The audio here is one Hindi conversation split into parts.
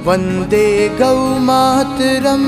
वंदे गौ मातरम।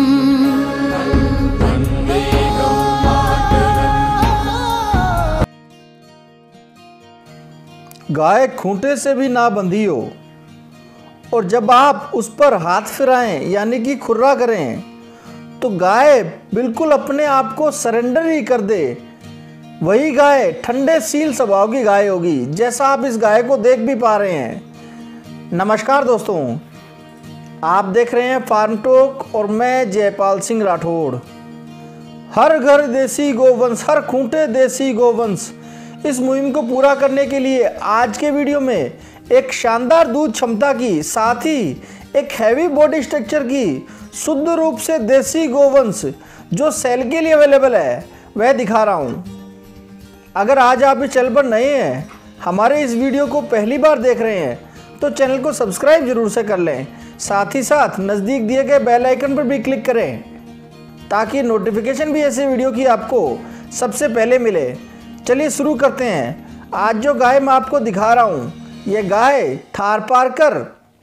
गाय खूंटे से भी ना बंधी हो और जब आप उस पर हाथ फिराएं यानी कि खुर्रा करें तो गाय बिल्कुल अपने आप को सरेंडर ही कर दे, वही गाय ठंडे सील स्वभाव की गाय होगी, जैसा आप इस गाय को देख भी पा रहे हैं। नमस्कार दोस्तों, आप देख रहे हैं फार्म टॉक और मैं जयपाल सिंह राठौड़। हर घर देसी गोवंश, हर खूंटे देसी गोवंश, इस मुहिम को पूरा करने के लिए आज के वीडियो में एक शानदार दूध क्षमता की, साथ ही एक हैवी बॉडी स्ट्रक्चर की शुद्ध रूप से देसी गोवंश जो सेल के लिए अवेलेबल है वह दिखा रहा हूँ। अगर आज आप इस चैनल पर नए हैं, हमारे इस वीडियो को पहली बार देख रहे हैं तो चैनल को सब्सक्राइब जरूर से कर लें, साथ ही साथ नज़दीक दिए गए बेल आइकन पर भी क्लिक करें ताकि नोटिफिकेशन भी ऐसे वीडियो की आपको सबसे पहले मिले। चलिए शुरू करते हैं। आज जो गाय मैं आपको दिखा रहा हूँ ये गाय थारपारकर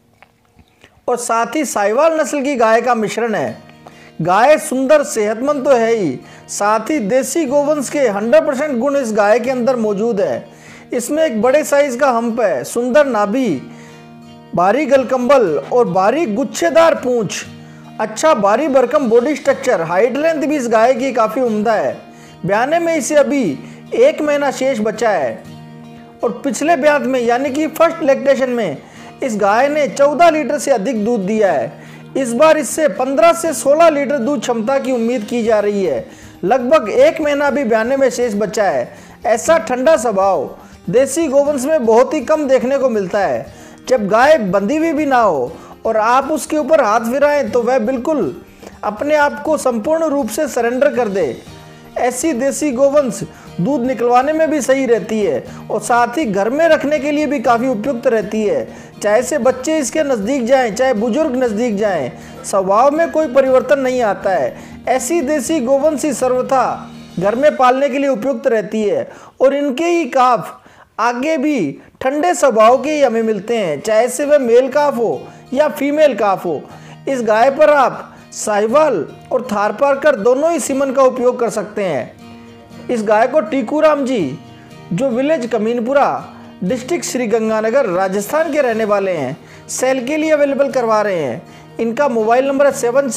और साथ ही साहिवाल नस्ल की गाय का मिश्रण है। गाय सुंदर सेहतमंद तो है ही, साथ ही देसी गोवंश के 100% गुण इस गाय के अंदर मौजूद है। इसमें एक बड़े साइज का हम्प है, सुंदर नाभि, भारी गलकंबल और बारीक गुच्छेदार पूंछ, अच्छा भारी भरकम बॉडी स्ट्रक्चर, हाइट लेंथ भी इस गाय की काफ़ी उम्दा है। ब्याने में इसे अभी 1 महीना शेष बचा है और पिछले ब्यात में यानी कि फर्स्ट लैक्टेशन में इस गाय ने 14 लीटर से अधिक दूध दिया है। इस बार इससे 15 से 16 लीटर दूध क्षमता की उम्मीद की जा रही है। लगभग 1 महीना भी ब्याने में शेष बचा है। ऐसा ठंडा स्वभाव देसी गोवंश में बहुत ही कम देखने को मिलता है। जब गाय बंधी हुई भी ना हो और आप उसके ऊपर हाथ फिराएं तो वह बिल्कुल अपने आप को संपूर्ण रूप से सरेंडर कर दे। ऐसी देसी गोवंश दूध निकलवाने में भी सही रहती है और साथ ही घर में रखने के लिए भी काफ़ी उपयुक्त रहती है। चाहे से बच्चे इसके नज़दीक जाएं, चाहे बुजुर्ग नज़दीक जाएं, स्वभाव में कोई परिवर्तन नहीं आता है। ऐसी देसी गोवंश ही सर्वथा घर में पालने के लिए उपयुक्त रहती है और इनके ही काफ आगे भी ठंडे स्वभाव के ही हमें मिलते हैं, चाहे से वह मेल काफ हो या फीमेल काफ हो। इस गाय पर आप साहिवाल और थारपारकर दोनों ही सीमन का उपयोग कर सकते हैं। इस गाय को टीकूराम जी जो विलेज कमीनपुरा डिस्ट्रिक्ट श्री गंगानगर राजस्थान के रहने वाले हैं सेल के लिए अवेलेबल करवा रहे हैं। इनका मोबाइल नंबर है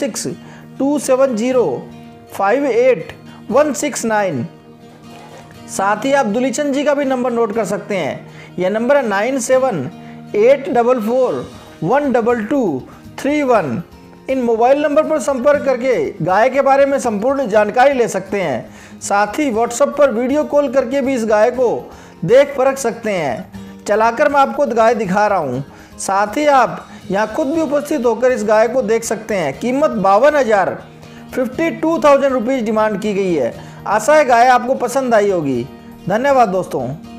7627058169। साथ ही आप दुलीचंद जी का भी नंबर नोट कर सकते हैं। यह नंबर है 9784412231। इन मोबाइल नंबर पर संपर्क करके गाय के बारे में संपूर्ण जानकारी ले सकते हैं। साथ ही व्हाट्सएप पर वीडियो कॉल करके भी इस गाय को देख परख सकते हैं। चलाकर मैं आपको गाय दिखा रहा हूँ, साथ ही आप यहाँ खुद भी उपस्थित होकर इस गाय को देख सकते हैं। कीमत 52,000 रुपीज़ डिमांड की गई है। आशा है गाय आपको पसंद आई होगी। धन्यवाद दोस्तों।